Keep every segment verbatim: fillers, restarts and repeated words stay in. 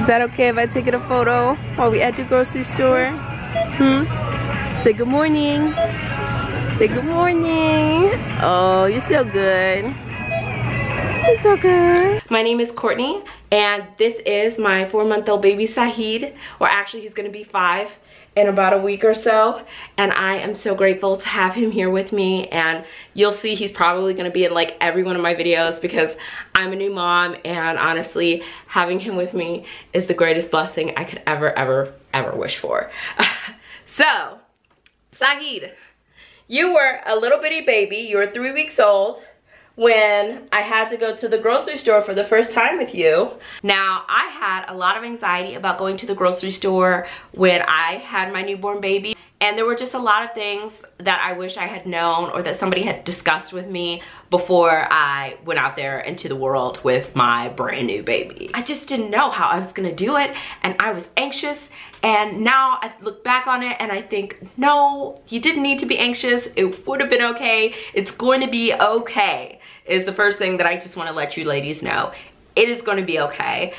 Is that okay if I take a photo while we at the grocery store? Hmm? Say good morning. Say good morning. Oh, you're so good. You're so good. My name is Courtney, and this is my four-month-old baby Saïd, or actually he's gonna be five in about a week or so, and I am so grateful to have him here with me. And you'll see he's probably gonna be in like every one of my videos because I'm a new mom, and honestly having him with me is the greatest blessing I could ever ever ever wish for. So Saïd, you were a little bitty baby. You were three weeks old when I had to go to the grocery store for the first time with you. Now, I had a lot of anxiety about going to the grocery store when I had my newborn baby, and there were just a lot of things that I wish I had known or that somebody had discussed with me before I went out there into the world with my brand new baby. I just didn't know how I was gonna do it, and I was anxious. And now I look back on it and I think, no, you didn't need to be anxious. It would have been okay. It's going to be okay, is the first thing that I just want to let you ladies know. It is going to be okay.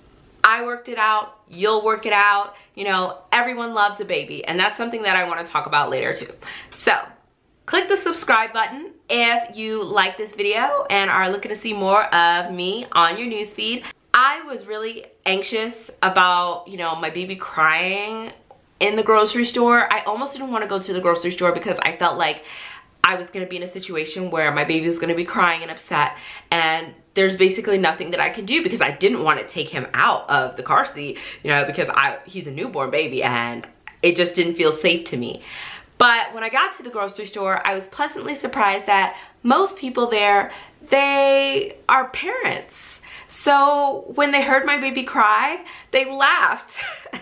I worked it out. You'll work it out. You know, everyone loves a baby, and that's something that I want to talk about later too. So click the subscribe button if you like this video and are looking to see more of me on your newsfeed. I was really anxious about, you know, my baby crying in the grocery store. I almost didn't want to go to the grocery store because I felt like I was going to be in a situation where my baby was going to be crying and upset, and there's basically nothing that I can do because I didn't want to take him out of the car seat, you know, because I he's a newborn baby and it just didn't feel safe to me. But when I got to the grocery store, I was pleasantly surprised that most people there, they are parents. So when they heard my baby cry, they laughed.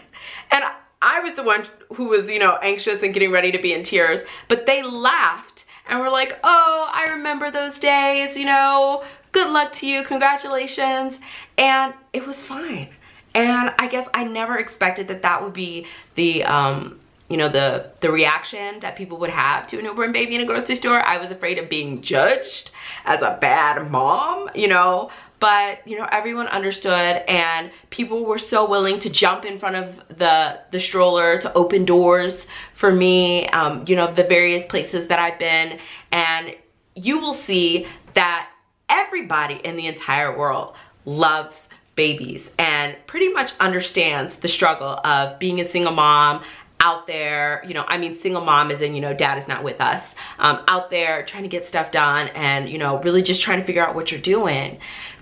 And I was the one who was, you know, anxious and getting ready to be in tears, but they laughed and were like, oh, I remember those days, you know, good luck to you, congratulations. And it was fine. And I guess I never expected that that would be the, um, you know, the, the reaction that people would have to a newborn baby in a grocery store. I was afraid of being judged as a bad mom, you know. But, you know, everyone understood, and people were so willing to jump in front of the, the stroller to open doors for me, um, you know, the various places that I've been. And you will see that everybody in the entire world loves babies and pretty much understands the struggle of being a single mom out there, you know, I mean, single mom is in, you know, dad is not with us, um, out there trying to get stuff done and, you know, really just trying to figure out what you're doing.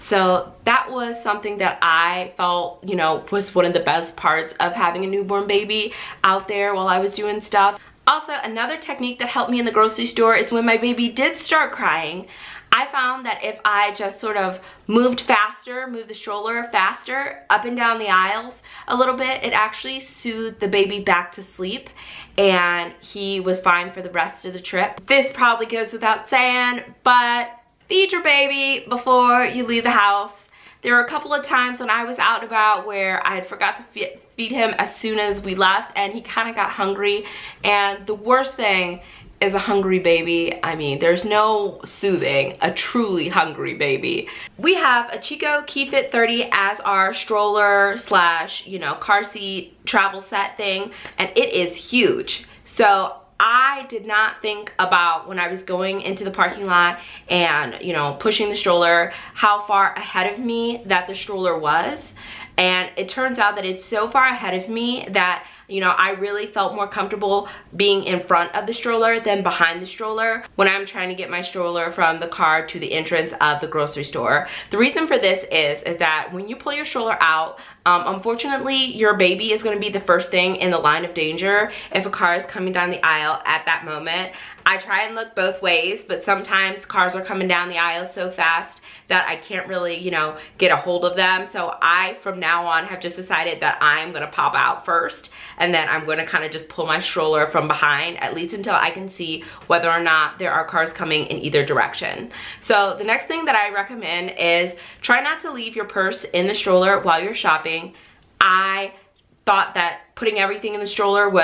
So that was something that I felt, you know, was one of the best parts of having a newborn baby out there while I was doing stuff. Also, another technique that helped me in the grocery store is when my baby did start crying, I found that if I just sort of moved faster, moved the stroller faster up and down the aisles a little bit, it actually soothed the baby back to sleep, and he was fine for the rest of the trip. This probably goes without saying, but feed your baby before you leave the house. There were a couple of times when I was out and about where I had forgot to feed feed him as soon as we left, and he kind of got hungry, and the worst thing is a hungry baby. I mean, there's no soothing a truly hungry baby. We have a Chico KeyFit thirty as our stroller slash, you know, car seat travel set thing, and it is huge. So I did not think about, when I was going into the parking lot and, you know, pushing the stroller, how far ahead of me that the stroller was. And it turns out that it's so far ahead of me that, you know, I really felt more comfortable being in front of the stroller than behind the stroller when I'm trying to get my stroller from the car to the entrance of the grocery store. The reason for this is, is that when you pull your stroller out, um, unfortunately, your baby is gonna be the first thing in the line of danger if a car is coming down the aisle at that moment. I try and look both ways, but sometimes cars are coming down the aisle so fast that I can't really, you know, get a hold of them. So I, from now on, have just decided that I'm gonna pop out first, and then I'm gonna kind of just pull my stroller from behind, at least until I can see whether or not there are cars coming in either direction. So the next thing that I recommend is try not to leave your purse in the stroller while you're shopping. I thought that putting everything in the stroller was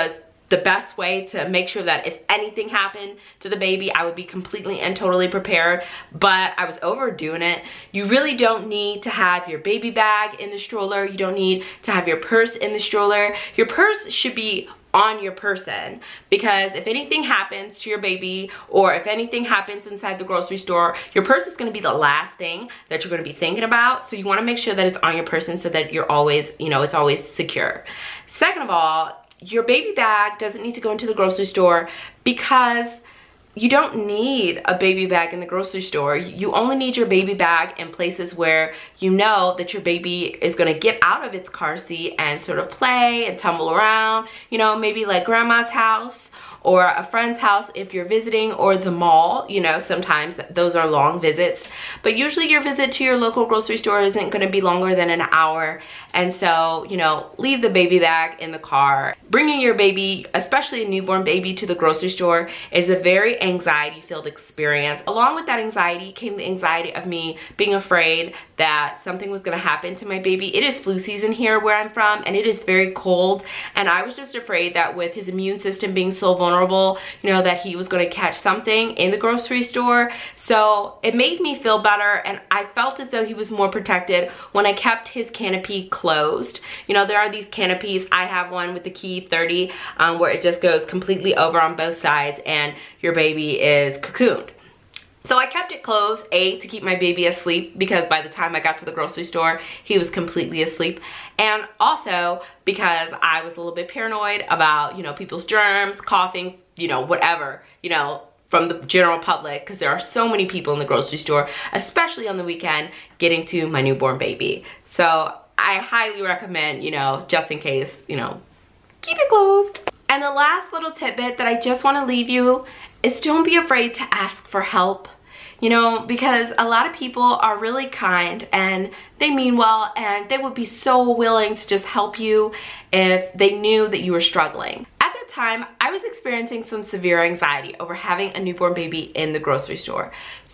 the best way to make sure that if anything happened to the baby, I would be completely and totally prepared, but I was overdoing it. You really don't need to have your baby bag in the stroller. You don't need to have your purse in the stroller. Your purse should be on your person, because if anything happens to your baby or if anything happens inside the grocery store, your purse is going to be the last thing that you're going to be thinking about. So you want to make sure that it's on your person so that you're always, you know, it's always secure. Second of all, your baby bag doesn't need to go into the grocery store, because you don't need a baby bag in the grocery store. You only need your baby bag in places where you know that your baby is gonna get out of its car seat and sort of play and tumble around, you know, maybe like grandma's house or a friend's house if you're visiting, or the mall. You know, sometimes those are long visits, but usually your visit to your local grocery store isn't gonna be longer than an hour. And so, you know, leave the baby bag in the car. Bringing your baby, especially a newborn baby, to the grocery store is a very anxiety-filled experience. Along with that anxiety came the anxiety of me being afraid that something was gonna happen to my baby. It is flu season here where I'm from, and it is very cold, and I was just afraid that with his immune system being so vulnerable, you know, that he was going to catch something in the grocery store. So it made me feel better, and I felt as though he was more protected when I kept his canopy closed. You know, there are these canopies. I have one with the key thirty um, where it just goes completely over on both sides and your baby is cocooned. So I kept it closed, A, to keep my baby asleep, because by the time I got to the grocery store, he was completely asleep. And also because I was a little bit paranoid about, you know, people's germs, coughing, you know, whatever, you know, from the general public, because there are so many people in the grocery store, especially on the weekend, getting to my newborn baby. So I highly recommend, you know, just in case, you know, keep it closed. And the last little tidbit that I just want to leave you is don't be afraid to ask for help. You know, because a lot of people are really kind and they mean well, and they would be so willing to just help you if they knew that you were struggling. At that time, I was experiencing some severe anxiety over having a newborn baby in the grocery store.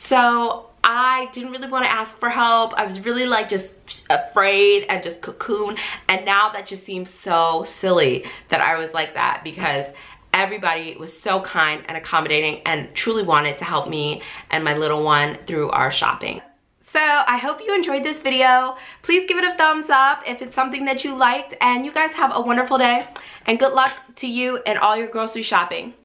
So I didn't really want to ask for help. I was really like just afraid and just cocoon. And now that just seems so silly that I was like that, because everybody was so kind and accommodating and truly wanted to help me and my little one through our shopping. So I hope you enjoyed this video. Please give it a thumbs up if it's something that you liked, and you guys have a wonderful day, and good luck to you and all your grocery shopping.